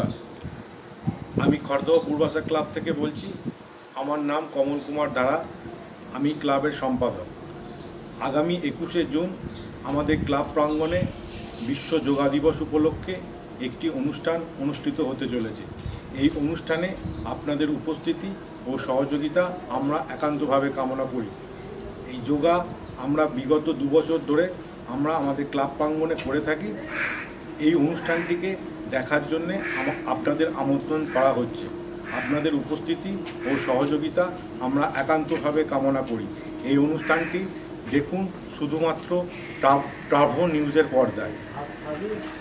নমস্কার, আমি খড়দহ পূর্বাশা ক্লাব থেকে বলছি। আমার নাম কমল কুমার দাঁড়া, আমি ক্লাবের সম্পাদক। আগামী 21শে জুন আমাদের ক্লাব প্রাঙ্গণে বিশ্ব যোগা দিবস উপলক্ষে একটি অনুষ্ঠান অনুষ্ঠিত হতে চলেছে। এই অনুষ্ঠানে আপনাদের উপস্থিতি ও সহযোগিতা আমরা একান্তভাবে কামনা করি। এই যোগা আমরা বিগত 2 বছর ধরে আমরা আমাদের ক্লাব প্রাঙ্গণে করে থাকি। এই অনুষ্ঠানটিকে দেখার জন্যে আপনাদের আমন্ত্রণ করা হচ্ছে। আপনাদের উপস্থিতি ও সহযোগিতা আমরা একান্তভাবে কামনা করি। এই অনুষ্ঠানটি দেখুন শুধুমাত্র টার্বো নিউজের পর্দায়।